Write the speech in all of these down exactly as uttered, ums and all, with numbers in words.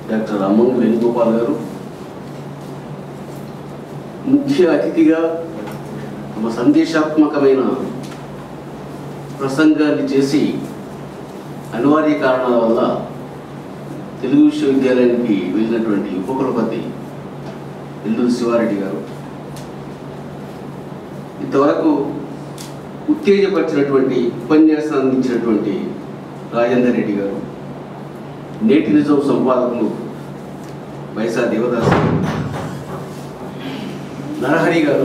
Doctor Ammangi Venugopal గారు ముఖ్య అతిథిగా తమ సందేశాత్మకమైన ప్రసంగాన్ని చేసి అనివార్య కారణాల వల్ల తెలుగు విశ్వవిద్యాలయానికి వెళ్ళినటువంటి ఉపకులపతి ఎల్లూరు శివారెడ్డి గారు, ఇంతవరకు ఉత్తేజపరిచినటువంటి ఉపన్యాసం అందించినటువంటి రాజేందర్ రెడ్డి గారు, నేటి నిజం సంపాదకులు బైసా దేవదాస్, నరహరి గారు,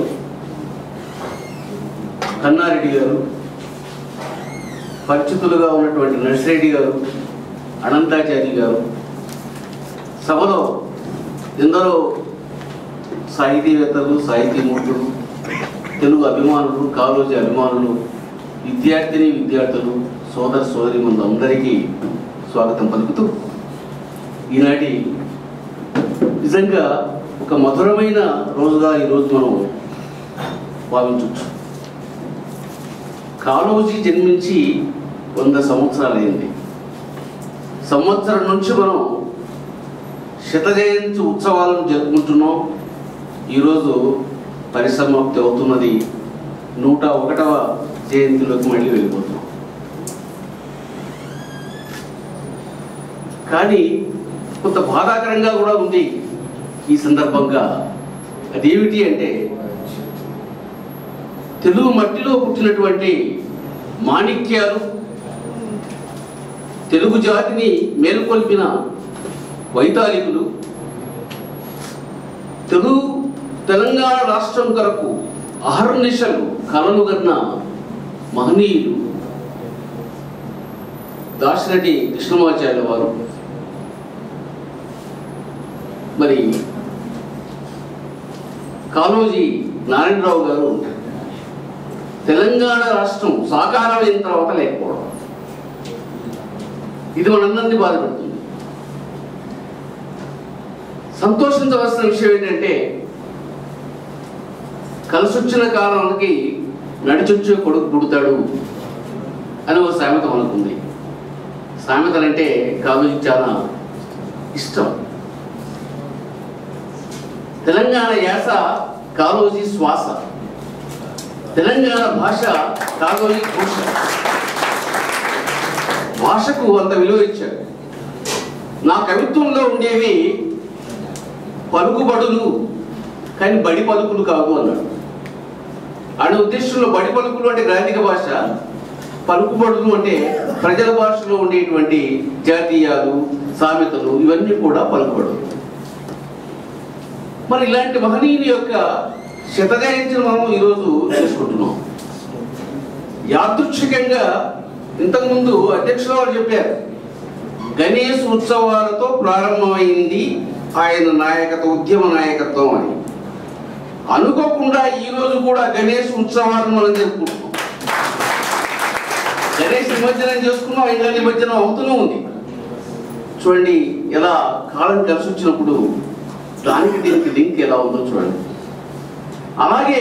కన్నారెడ్డి గారు, పరిచితులుగా ఉన్నటువంటి నర్సిరెడ్డి గారు, అనంతాచార్య గారు, సభలో ఎందరో సాహితీవేత్తలు, సాహితీమూర్తులు, తెలుగు అభిమానులు, కాలోజీ అభిమానులు, విద్యార్థిని విద్యార్థులు, సోదర సోదరిమణులు అందరికీ స్వాగతం పలుకుతూ, ఈనాటి నిజంగా ఒక మధురమైన రోజుగా ఈరోజు మనం భావించవచ్చు. కాలోజీ జన్మించి వంద సంవత్సరాలు అయింది. సంవత్సరం నుంచి మనం శత జయంతి ఉత్సవాలను జరుపుకుంటున్నాం. ఈరోజు పరిసమాప్తి అవుతున్నది. నూట ఒకటవ జయంతిలోకి మళ్ళీ వెళ్ళిపోతున్నాం. కానీ కొంత బాధాకరంగా కూడా ఉంది ఈ సందర్భంగా. అదేమిటి అంటే, తెలుగు మట్టిలో పుట్టినటువంటి మాణిక్యాలు, తెలుగు జాతిని మేల్కొల్పిన వైతాళికులు, తెలుగు తెలంగాణ రాష్ట్రం కొరకు అహర్నిశలు కలలు కన్న మహనీయులు దాశరథి కృష్ణమాచార్య వారు, మరి కాలోజీ నారాయణరావు గారు తెలంగాణ రాష్ట్రం సాకారమైన తర్వాత లేకపోవడం, ఇది మనందరినీ బాధపడుతుంది. సంతోషించవలసిన విషయం ఏంటంటే, కలిసొచ్చిన కాలానికి నడిచొచ్చే కొడుకు పుడతాడు అని ఒక సామెత మనకుంది. సామెతలంటే కాలోజీకి చాలా ఇష్టం. తెలంగాణ యాస కాలోజీ శ్వాస, తెలంగాణ భాష కాలోజీ భాష. భాషకు అంత విలువ ఇచ్చాడు. నా కవిత్వంలో ఉండేవి పలుకుబడులు, కానీ బడి పలుకులు కాదు అన్నాడు. ఆయన ఉద్దేశంలో బడి పలుకులు అంటే గ్రాంధిక భాష, పలుకుబడులు అంటే ప్రజల భాషలో ఉండేటువంటి జాతీయాలు, సామెతలు, ఇవన్నీ కూడా పలుకుబడులు. మరి ఇలాంటి మహనీయుని యొక్క శత జయంతిని మనం ఈరోజు చేసుకుంటున్నాం. యాదృచ్ఛికంగా ఇంతకుముందు అధ్యక్షుల వారు చెప్పారు, గణేష్ ఉత్సవాలతో ప్రారంభమైంది ఆయన నాయకత్వం, ఉద్యమ నాయకత్వం అని. అనుకోకుండా ఈరోజు కూడా గణేష్ ఉత్సవాలను మనం జరుపుకుంటున్నాం. గణేష్ నిమజ్జనం చేసుకున్నాం, ఇంకా నిమజ్జనం అవుతూనే ఉంది. చూడండి ఎలా కాలం కలిసి వచ్చినప్పుడు దానికి దీనికి లింక్ ఎలా ఉందో చూడండి. అలాగే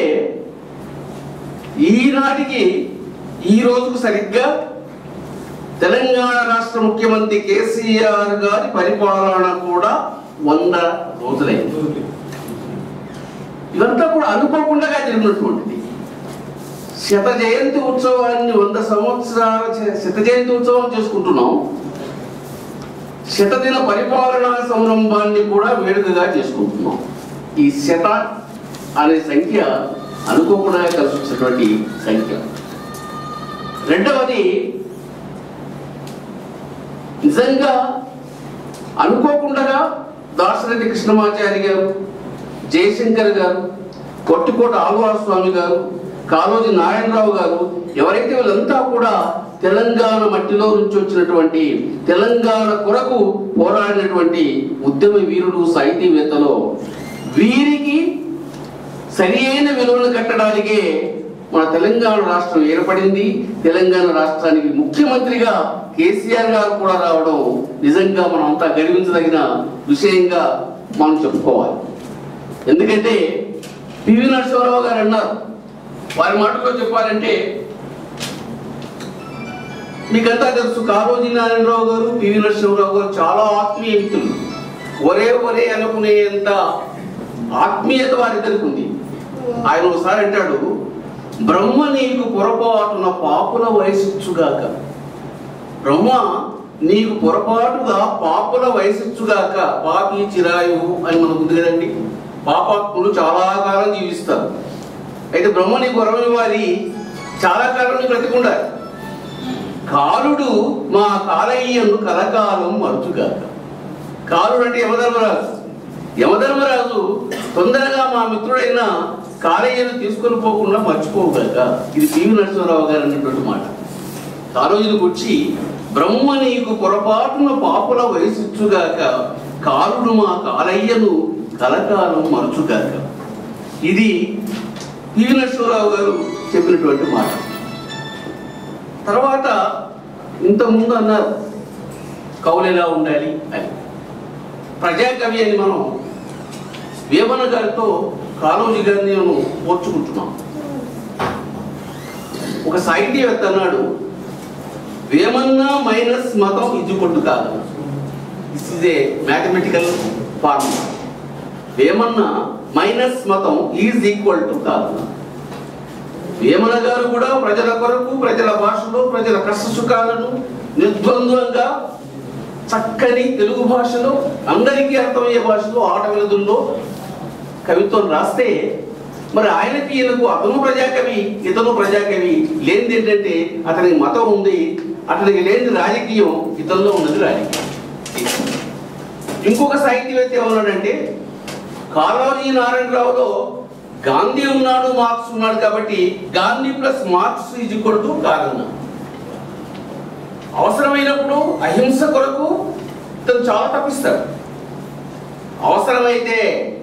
ఈనాటికి ఈ రోజుకు సరిగ్గా తెలంగాణ రాష్ట్ర ముఖ్యమంత్రి కేసీఆర్ గారి పరిపాలన కూడా వంద రోజులైంది. ఇదంతా కూడా అనుకోకుండా జరిగినటువంటిది. శత జయంతి ఉత్సవాన్ని వంద సంవత్సరాల శత జయంతి ఉత్సవం చేసుకుంటున్నాం. శతదిన పరిపాలనా సంరంభాన్ని కూడా వేడుకగా చేసుకుంటున్నాం. ఈ శత అనే సంఖ్య అనుకోకుండా కలిసి వచ్చినటువంటి సంఖ్య. రెండవది, నిజంగా అనుకోకుండా దాశరథి కృష్ణమాచారి గారు, జయశంకర్ గారు, కొట్టుకోట ఆళ్వార్ స్వామి గారు, కాలోజీ నారాయణరావు గారు, ఎవరైతే వీళ్ళంతా కూడా తెలంగాణ మట్టిలో నుంచి వచ్చినటువంటి, తెలంగాణ కొరకు పోరాడినటువంటి ఉద్యమ వీరులు, సాహితీవేత్తలు, వీరికి సరి అయిన విలువలు కట్టడానికే మన తెలంగాణ రాష్ట్రం ఏర్పడింది. తెలంగాణ రాష్ట్రానికి ముఖ్యమంత్రిగా కేసీఆర్ గారు కూడా రావడం నిజంగా మనం అంతా గర్వించదగిన విషయంగా మనం చెప్పుకోవాలి. ఎందుకంటే పివి నరసింహారావు గారు అన్నారు, వారి మాటలో చెప్పాలంటే, మీకంతా తెలుసు కాలోజీ నారాయణరావు గారు, పివి నరసింహారావు గారు చాలా ఆత్మీయ వ్యక్తులు. ఒరే ఒరే అనుకునేంత ఆత్మీయత వారిద్దరికి ఉంది. ఆయన ఒకసారి అంటాడు, బ్రహ్మ నీకు పొరపాటున పాపుల వయసుగాక, బ్రహ్మ నీకు పొరపాటుగా పాపుల వయసుగాక, పాపి చిరాయువు అని మనకు ఉంది కదండి. పాపాత్ములు చాలా కాలం జీవిస్తారు. అయితే బ్రహ్మ నీకు వరం వారి చాలా కాలం నీకు బ్రతికుండాలి. కాలుడు మా కాలయ్యను కలకాలం మరుచుగాక. కాలుడు అంటే యమధర్మరాజు. యమధర్మరాజు తొందరగా మా మిత్రుడైన కాలయ్యను తీసుకొని పోకుండా మర్చిపోగాక. ఇది పివి నరసింహారావు గారు అన్నటువంటి మాట. కాలోజీని గుర్చి బ్రహ్మ నీకు పొరపాటున పాపుల వయసుగాక, కాలుడు మా కాలయ్యను కలకాలం మరుచుగాక. ఇది పివి నరసింహారావు గారు చెప్పినటువంటి మాట. తర్వాత ఇంతకుముందు అన్నారు కవులు ఎలా ఉండాలి అని. ప్రజాకవి అని మనం వేమన గారితో కాళోజీ గారిని నేను పోల్చుకుంటున్నాం. ఒక సాహిత్యవేత్త అన్నాడు, వేమన్న మైనస్ మతం ఇజ్జుకొట్టు కాదు. This is a mathematical formula. Vemanna minus మతం ఈజ్ ఈక్వల్ టు కాదు. వేమన గారు కూడా ప్రజల కొరకు, ప్రజల భాషలో, ప్రజల కష్ట సుఖాలను నిర్ద్వంద్వంగా చక్కని తెలుగు భాషలో, అందరికీ అర్థమయ్యే భాషలో, ఆట వెలుదుల్లో కవిత్వం రాస్తే, మరి ఆయనకి ఈయనకు అతను ప్రజాకవి, ఇతను ప్రజాకవి లేనిది ఏంటంటే అతనికి మతం ఉంది, అతనికి లేనిది రాజకీయం, ఇతనిలో ఉన్నది రాజకీయం. ఇంకొక సాహిత్యవేత్త ఏమన్నాడంటే, కాళోజీ నారాయణరావులో గాంధీ ఉన్నాడు, మార్క్స్ ఉన్నాడు, కాబట్టి Gandhi plus Marx is equal to కారణం. అవసరమైనప్పుడు అహింస కొరకు ఇతను చాలా తప్పిస్తాడు. అవసరమైతే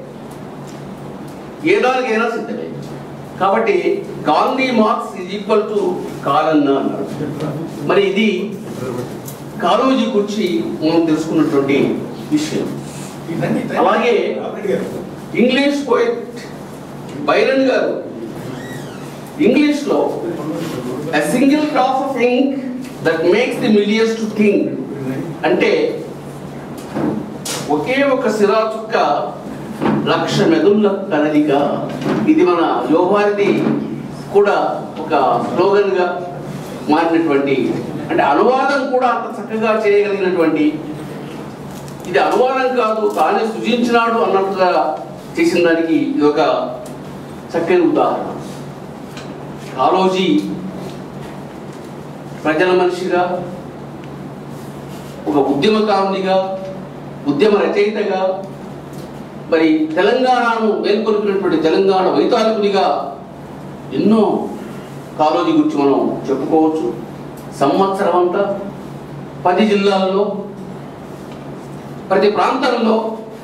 ఏ దానికైనా సిద్ధమే. కాబట్టి Gandhi Marx is equal to కారణ అన్నాడు. మరి ఇది కాళోజీ గురించి మనం తెలుసుకున్నటువంటి విషయం. అలాగే English poet Byron garu English లో a single drop of ink that makes the millions to think అంటే ఒకే ఒక సిరా చుక్క లక్ష మెదుళ్ళ కదలిక. ఇది మన యోగాది కూడా ఒక స్లోగన్ గా మారినటువంటి, అంటే అనువాదం కూడా అంత చక్కగా చేయగలిగినటువంటి, ఇది అనువాదం కాదు తానే సృజించినాడు అన్నట్టుగా చేసిన దానికి ఇది ఒక చక్కని ఉదాహరణ. కాళోజీ ప్రజల మనిషిగా, ఒక ఉద్యమకారునిగా, ఉద్యమ రచయితగా, మరి తెలంగాణను మేల్కొల్పినటువంటి తెలంగాణ వైతాళికునిగా ఎన్నో కాళోజీ గురించి మనం చెప్పుకోవచ్చు. సంవత్సరం అంతా పది జిల్లాల్లో, ప్రతి ప్రాంతంలో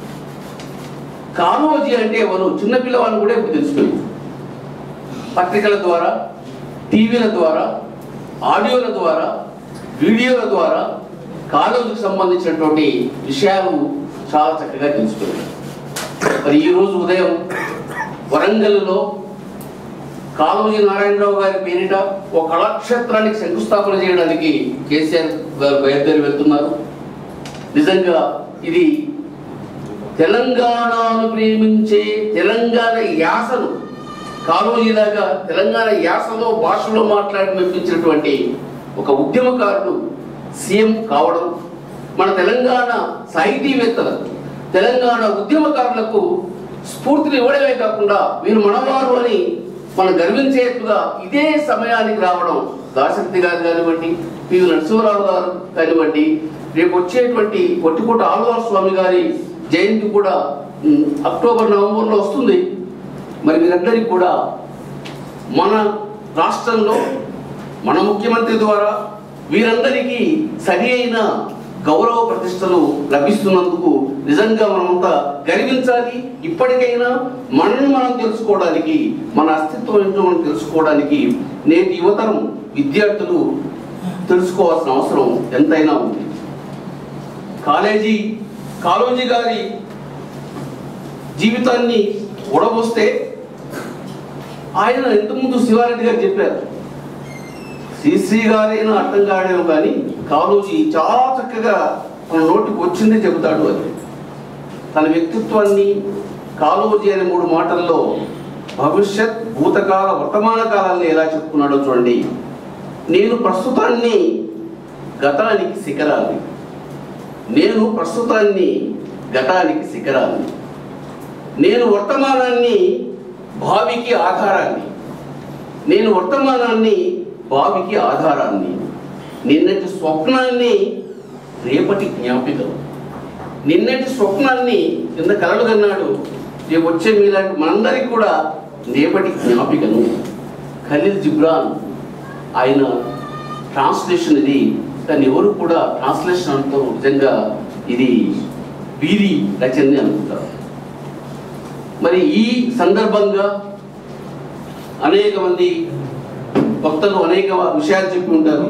కాళోజీ అంటే ఎవరు చిన్నపిల్లవాళ్ళని కూడా ఇప్పుడు తెలుసుకుంది. పత్రికల ద్వారా, టీవీల ద్వారా, ఆడియోల ద్వారా, వీడియోల ద్వారా కాళోజీకి సంబంధించినటువంటి విషయాలు చాలా చక్కగా తెలుసుకుంది. మరి ఈరోజు ఉదయం వరంగల్లో కాళోజీ నారాయణరావు గారి పేరిట ఒక కళాక్షేత్రానికి శంకుస్థాపన చేయడానికి కేసీఆర్ గారు బయలుదేరి వెళ్తున్నారు. నిజంగా ఇది తెలంగాణను ప్రేమించే, తెలంగాణ యాసను కాళోజీలాగా తెలంగాణ యాసలో, భాషలో మాట్లాడి మెప్పించినటువంటి ఒక ఉద్యమకారుడు సీఎం కావడం, మన తెలంగాణ సాహితీవేత్తలకు, తెలంగాణ ఉద్యమకారులకు స్ఫూర్తిని ఇవ్వడమే కాకుండా వీరు మనవారు అని మనం గర్వించేట్టుగా ఇదే సమయానికి రావడం, దాశక్తి గారు కానివ్వండి, పివి నరసింహారావు గారు కానివ్వండి, రేపు వచ్చేటువంటి పొట్టికోట ఆళ్వార్ స్వామి గారి జయంతి కూడా అక్టోబర్ నవంబర్లో వస్తుంది. మరి మీరందరికీ కూడా మన రాష్ట్రంలో మన ముఖ్యమంత్రి ద్వారా వీరందరికీ సరి అయిన గౌరవ ప్రతిష్టలు లభిస్తున్నందుకు నిజంగా మనమంతా గర్వించాలి. ఇప్పటికైనా మనల్ని మనం తెలుసుకోవడానికి, మన అస్తిత్వం ఏంటో మనం తెలుసుకోవడానికి నేటి యువతరం విద్యార్థులు తెలుసుకోవాల్సిన అవసరం ఎంతైనా ఉంది. కాలేజీ కాళోజీ గారి జీవితాన్ని ఉడబోస్తే ఆయన ఇంతకుముందు శివారెడ్డి గారు చెప్పారు, శ్రీశ్రీ గారైనా అర్థం కాడేమో కానీ కాళోజీ చాలా చక్కగా మన నోటికి వచ్చిందే చెబుతాడు అని. తన వ్యక్తిత్వాన్ని కాలోజీ అనే మూడు మాటల్లో భవిష్యత్, భూతకాల, వర్తమాన కాలాన్ని ఎలా చెప్పుకున్నాడో చూడండి. నేను ప్రస్తుతాన్ని గతానికి శిఖరాన్ని, నేను ప్రస్తుతాన్ని గతానికి శిఖరాన్ని, నేను వర్తమానాన్ని భావికి ఆధారాన్ని, నేను వర్తమానాన్ని భావికి ఆధారాన్ని, నిన్నటి స్వప్నాన్ని రేపటి జ్ఞాపికం, నిన్నటి స్వప్నాన్ని కింద కలలు కన్నాడు, రేపు వచ్చే మీలాంటి మనందరికీ కూడా రేపటి జ్ఞాపికను. ఖలీల్ జిబ్రాన్ ఆయన ట్రాన్స్లేషన్ ఇది, కానీ ఎవరు కూడా ట్రాన్స్లేషన్ అంటూ నిజంగా ఇది వీరి రచనని అనుకుంటారు. మరి ఈ సందర్భంగా అనేక మంది భక్తులు అనేక విషయాలు చెప్పి ఉంటారు.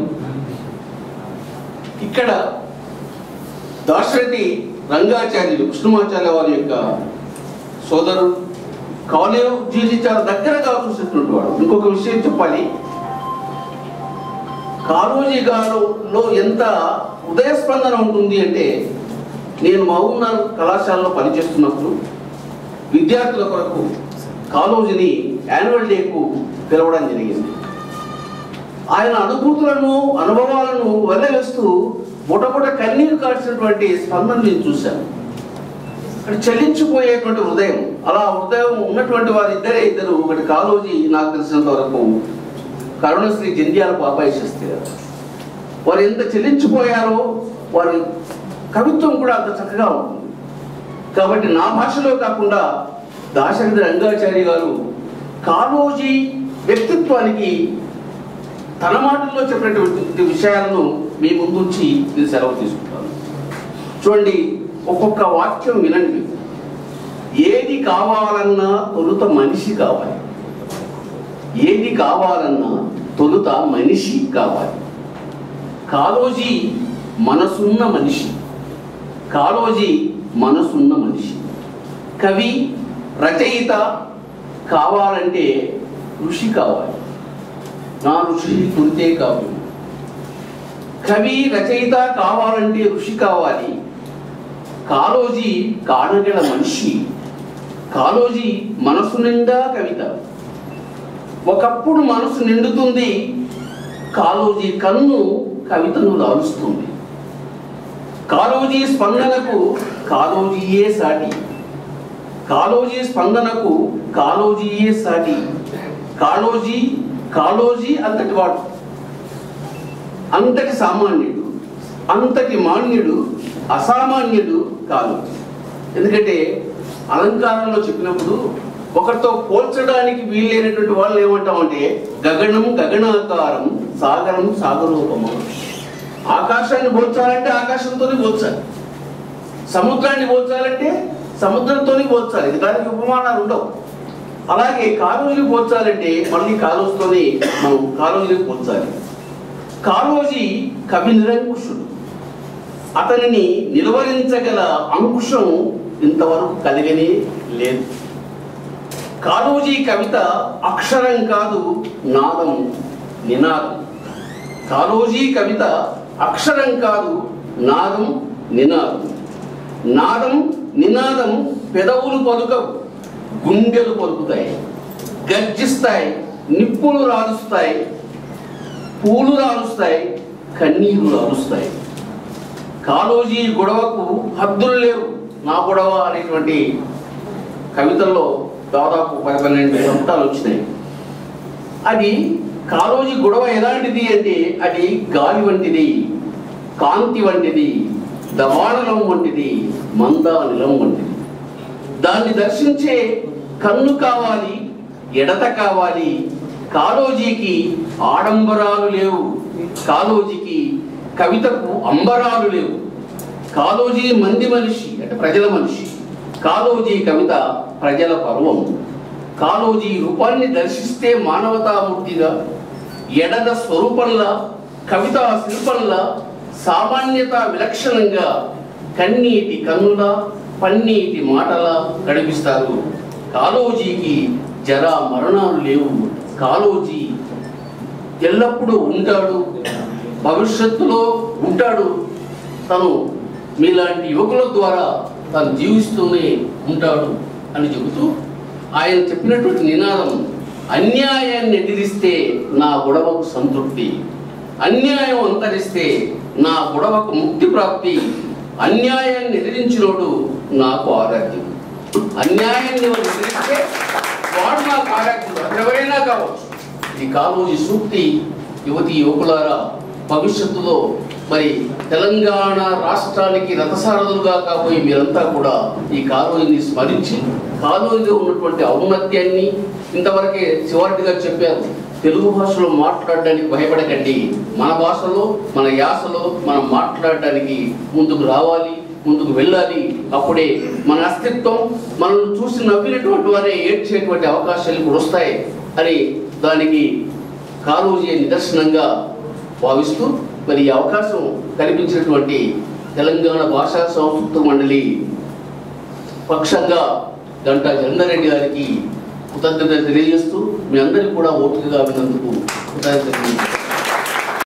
ఇక్కడ దాశరథి రంగాచార్యులు కృష్ణమాచార్య వారి యొక్క సోదరుడు, కాలేజీని చాలా దగ్గరగా చూసినటువంటి వాడు. ఇంకొక విషయం చెప్పాలి, కాలోజీ గారులో ఎంత ఉదయ స్పందన ఉంటుంది అంటే, నేను మహబూబ్నగర్ కళాశాలలో పనిచేస్తున్నప్పుడు విద్యార్థుల కొరకు కాలోజీని యాన్యువల్ డేకు పిలవడం జరిగింది. ఆయన అనుభూతులను, అనుభవాలను వెళ్ళవేస్తూ బుటబుట కన్నీరు కార్చినటువంటి స్పందన నేను చూశాను. అక్కడ చెల్లించిపోయేటువంటి హృదయం, అలా హృదయం ఉన్నటువంటి వారి ఇద్దరే ఇద్దరు. ఒకటి కాలోజీ, నాకు తెలిసినంత వరకు కరుణశ్రీ జంధ్యాల బాబాయ్ శాస్త్రి గారు. వారు ఎంత చెల్లించిపోయారో వారి కవిత్వం కూడా అంత చక్కగా ఉంటుంది. కాబట్టి నా భాషలో కాకుండా దాశరథి రంగాచార్య గారు కాలోజీ వ్యక్తిత్వానికి తన మాటల్లో చెప్పినటువంటి విషయాలను మీ ముందుంచి నేను సెలవు తీసుకుంటాను. చూడండి, ఒక్కొక్క వాక్యం వినండి. ఏది కావాలన్నా తొలుత మనిషి కావాలి, ఏది కావాలన్నా తొలుత మనిషి కావాలి. కాలోజీ మనసున్న మనిషి, కాలోజీ మనసున్న మనిషి. కవి, రచయిత కావాలంటే ఋషి కావాలి. నా ఋషి కురితే కావ్యం. కవి, రచయిత కావాలంటే ఋషి కావాలి. కాలోజీ కానగల మనిషి, కాలోజీ మనసు నిండా కవిత. ఒకప్పుడు మనసు నిండుతుంది, కాలోజీ కన్ను కవితను లాలుస్తుంది. కాలోజీ స్పందనకు కాలోజీయే సాటి, కాలోజీ స్పందనకు కాలోజీయే సాటి. కాలోజీ కాలోజీ అంతటి వాడు, అంతటి సామాన్యుడు, అంతటి మాన్యుడు, అసామాన్యుడు కాలోజీ. ఎందుకంటే అలంకారంలో చెప్పినప్పుడు ఒకరితో పోల్చడానికి వీలైనటువంటి వాళ్ళు ఏమంటామంటే గగనం గగనాకారం, సాగరం సాగరోపమం. ఆకాశాన్ని పోల్చాలంటే ఆకాశంతోనే పోల్చాలి, సముద్రాన్ని పోల్చాలంటే సముద్రంతోనే పోల్చాలి. దానికి ఉపమానాలు ఉండవు. అలాగే కాలోజీని పోల్చాలంటే మళ్ళీ కాలోజీతోనే మనం కాలోజీని పోల్చాలి. కాలోజీ కవి నిరంకుశుడు, అతనిని నిలువరించగల అంకుశం ఇంతవరకు కలిగనే లేదు. కాలోజీ కవిత అక్షరం కాదు, నాదం, నినాదం. కాలోజీ కవిత అక్షరం కాదు, నాదం, నినాదం. నాదం, నినాదం పెదవులు పలుకవు, గుండెలు పలుకుతాయి, గర్జిస్తాయి, నిప్పులు రాలుస్తాయి, పూలు రాలుస్తాయి, కన్నీరు రాలుస్తాయి. కాలోజీ గొడవకు హద్దులు లేవు. నా గొడవ అనేటువంటి కవితల్లో దాదాపు పది పన్నెండు శబ్దాలు వచ్చినాయి. అది కాలోజీ గొడవ ఎలాంటిది అంటే అది గాలి వంటిది, కాంతి వంటిది, దవానలం వంటిది, మందానిలం వంటిది. దాన్ని దర్శించే కన్ను కావాలి, ఎడత కావాలి. కాలోజీకి ఆడంబరాలు లేవు, కాలోజీకి కవితకు అంబరాలు లేవు. కాలోజీ మంది మనిషి అంటే ప్రజల మనిషి, కాలోజీ కవిత ప్రజల పర్వం. కాలోజీ రూపాన్ని దర్శిస్తే మానవతామూర్తిగా, ఎడద స్వరూపంలా, కవితా శిల్పంలా, సామాన్యత విలక్షణంగా, కన్నీటి కన్నుల, పన్నీటి మాటల గడిపిస్తారు. కాలోజీకి జరా మరణాలు లేవు. కాలోజీ ఎల్లప్పుడూ ఉంటాడు, భవిష్యత్తులో ఉంటాడు. తను మీలాంటి యువకుల ద్వారా తాను జీవిస్తూనే ఉంటాడు అని చెబుతూ ఆయన చెప్పినటువంటి నినాదం, అన్యాయాన్ని ఎదిరిస్తే నా గొడవకు సంతృప్తి, అన్యాయం అంతరిస్తే నా గొడవకు ముక్తి ప్రాప్తి, అన్యాయాన్ని ఎదిరించినోడు నాకు ఆరాధ్యం. అన్యాయాన్ని ఎదిరిస్తే వాడు నాకు ఆరాధ్యం, ఎవరైనా కావచ్చు. ఈ కాలోజీ సూక్తి యువతి యువకులారా, భవిష్యత్తులో మరి తెలంగాణ రాష్ట్రానికి రథసారథులుగా కాబోయే మీరంతా కూడా ఈ కాలోజీని స్మరించి, కాలోజీలో ఉన్నటువంటి ఔన్నత్యాన్ని, ఇంతవరకే చివరిగా చెప్పారు, తెలుగు భాషలో మాట్లాడడానికి భయపడకండి, మన భాషలో మన యాసలో మనం మాట్లాడడానికి ముందుకు రావాలి, ముందుకు వెళ్ళాలి. అప్పుడే మన అస్తిత్వం, మనల్ని చూసి నవ్వినటువంటి వారే ఏడ్చేటువంటి అవకాశాలు కూడా వస్తాయి అని దానికి కాలోజీ నిదర్శనంగా భావిస్తూ మరి ఈ అవకాశం కల్పించినటువంటి తెలంగాణ భాషా సంస్కృత మండలి పక్షంగా గంటా జగన్నారెడ్డి గారికి కృతజ్ఞత తెలియజేస్తూ మీ అందరికీ కూడా ఓపికగా విన్నందుకు కృతజ్ఞత.